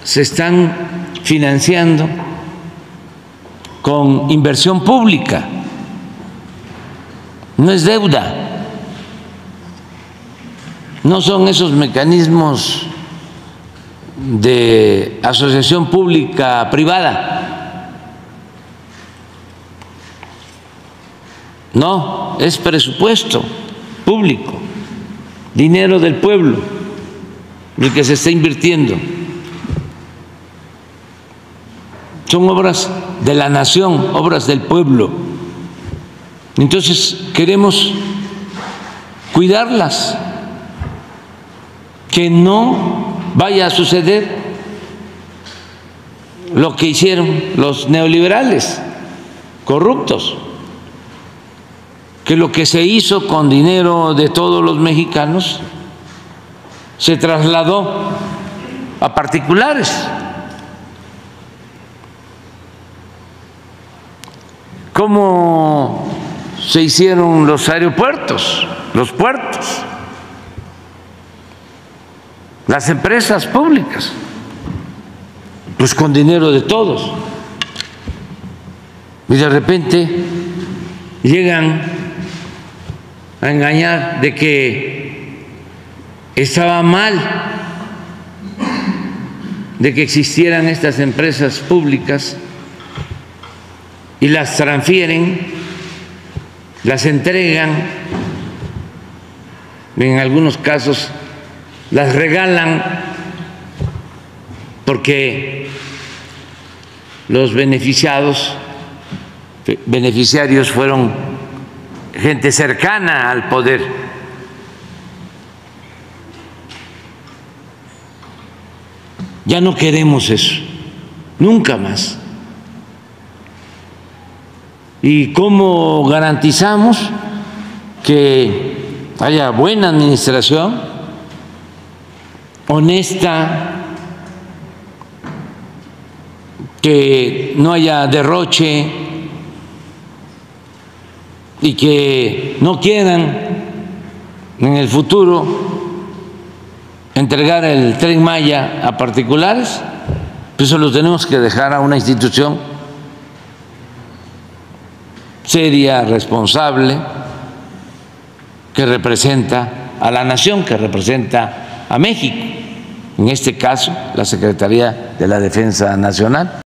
se están financiando con inversión pública, no es deuda, no son esos mecanismos de asociación pública-privada, no, es presupuesto público, dinero del pueblo, el que se está invirtiendo. Son obras de la nación, obras del pueblo. Entonces queremos cuidarlas, que no vaya a suceder lo que hicieron los neoliberales corruptos, que lo que se hizo con dinero de todos los mexicanos se trasladó a particulares. ¿Cómo se hicieron los aeropuertos, los puertos, las empresas públicas? Pues con dinero de todos. Y de repente llegan a engañar de que estaba mal de que existieran estas empresas públicas y las transfieren, las entregan, en algunos casos las regalan, porque los beneficiarios fueron gente cercana al poder. Ya no queremos eso, nunca más. ¿Y cómo garantizamos que haya buena administración, honesta, que no haya derroche y que no quieran en el futuro entregar el Tren Maya a particulares? Pues eso lo tenemos que dejar a una institución seria, responsable, que representa a la nación, que representa a México, en este caso la Secretaría de la Defensa Nacional.